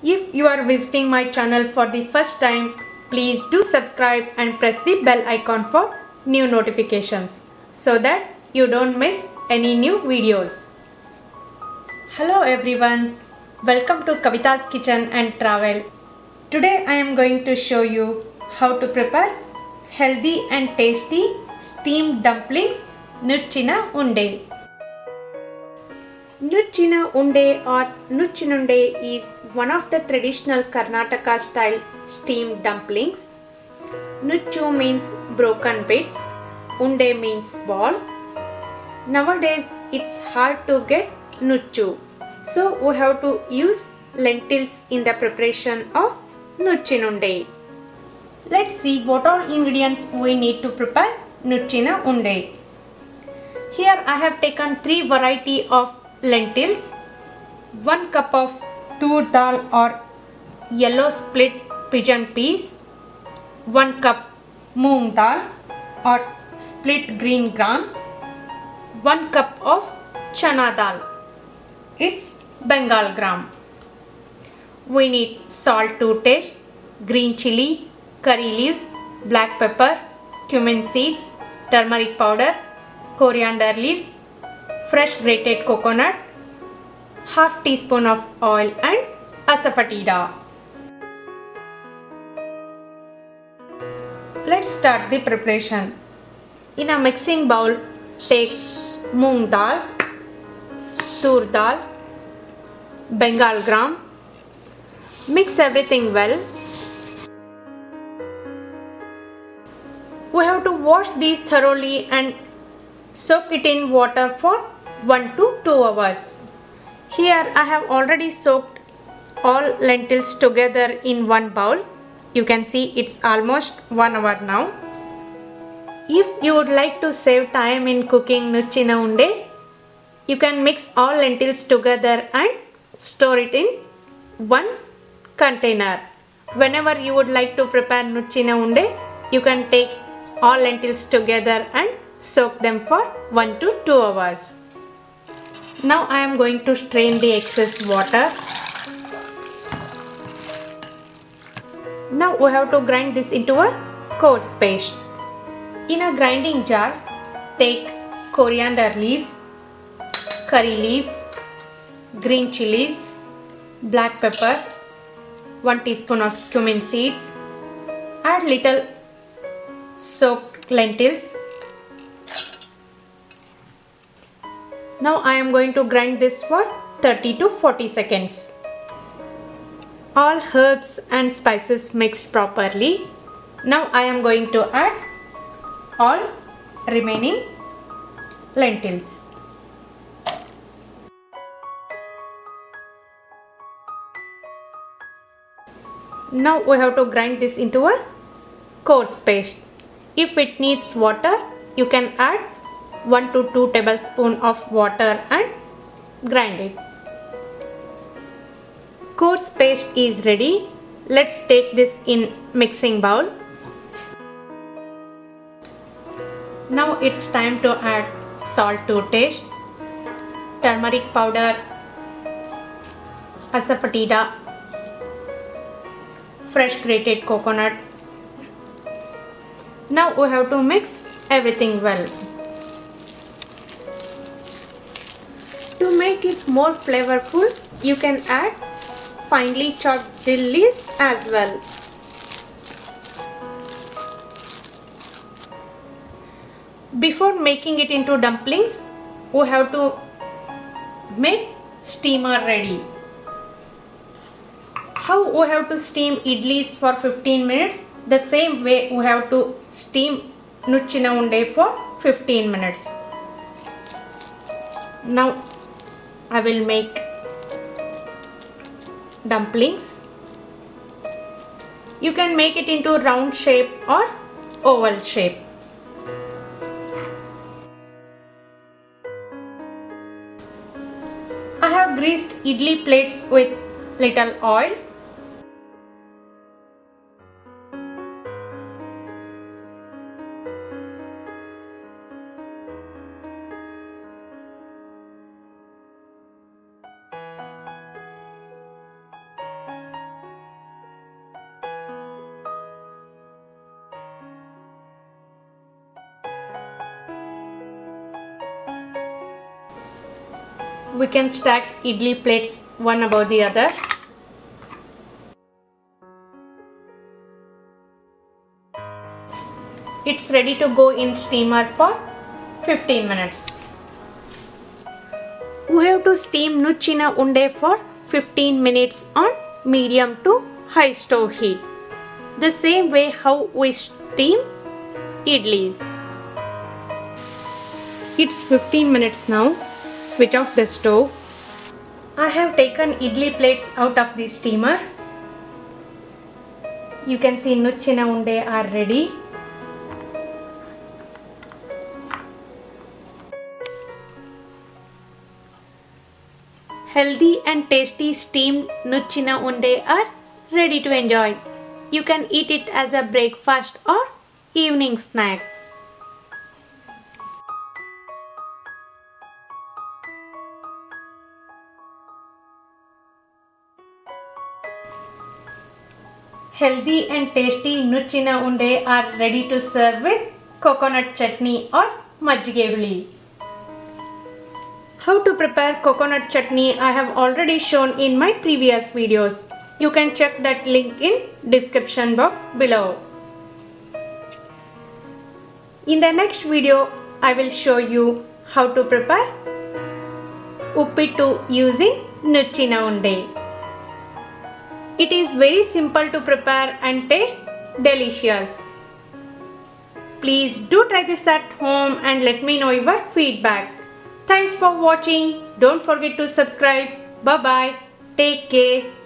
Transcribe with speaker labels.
Speaker 1: If you are visiting my channel for the first time, please do subscribe and press the bell icon for new notifications so that you don't miss any new videos. Hello everyone, welcome to Kavita's Kitchen and Travel. Today I am going to show you how to prepare healthy and tasty steamed dumplings Nuchina Unde. Nuchina Unde or Nuchinunde is one of the traditional Karnataka style steamed dumplings. Nuchu means broken bits, Unde means ball. Nowadays it's hard to get Nuchu, so we have to use lentils in the preparation of Nuchinunde. Let's see what all ingredients we need to prepare Nuchina Unde. Here I have taken 3 variety of lentils, 1 cup of tur dal or yellow split pigeon peas, 1 cup moong dal or split green gram, 1 cup of chana dal, it's Bengal gram. We need salt to taste, green chili, curry leaves, black pepper, cumin seeds, turmeric powder, coriander leaves, fresh grated coconut, half teaspoon of oil and asafoetida. Let's start the preparation. In a mixing bowl, take moong dal, tur dal, Bengal gram. Mix everything well. We have to wash these thoroughly and soak it in water for 1 to 2 hours. Here I have already soaked all lentils together in one bowl. You can see it's almost 1 hour now. If you would like to save time in cooking Nuchina Unde, you can mix all lentils together and store it in one container. Whenever you would like to prepare Nuchina Unde, you can take all lentils together and soak them for 1 to 2 hours. Now I am going to strain the excess water. Now we have to grind this into a coarse paste. In a grinding jar, take coriander leaves, curry leaves, green chilies, black pepper, 1 teaspoon of cumin seeds, add little soaked lentils. Now I am going to grind this for 30 to 40 seconds. All herbs and spices mixed properly. Now I am going to add all remaining lentils. Now we have to grind this into a coarse paste. If it needs water, you can add 1 to 2 tablespoons of water and grind it. Coarse paste is ready. Let's take this in mixing bowl. Now it's time to add salt to taste, turmeric powder, asafoetida, fresh grated coconut. Now we have to mix everything well. To make it more flavorful, you can add finely chopped dill leaves as well. Before making it into dumplings, we have to make steamer ready. How we have to steam idlis for 15 minutes, the same way we have to steam Nuchina Unde for 15 minutes. Now I will make dumplings. You can make it into round shape or oval shape. I have greased idli plates with little oil. we can stack idli plates one above the other. It's ready to go in steamer for 15 minutes. We have to steam nuchina unde for 15 minutes on medium to high stove heat. The same way how we steam idlis. It's 15 minutes now. Switch off the stove. I have taken idli plates out of the steamer. You can see nuchina unde are ready. Healthy and tasty steamed nuchina unde are ready to enjoy. You can eat it as a breakfast or evening snack. Healthy and tasty nuchina unde are ready to serve with coconut chutney or majjige huli. How to prepare coconut chutney I have already shown in my previous videos. You can check that link in description box below. In the next video I will show you how to prepare uppittu using nuchina unde. It is very simple to prepare and taste delicious. Please do try this at home and let me know your feedback. Thanks for watching. Don't forget to subscribe. Bye bye. Take care.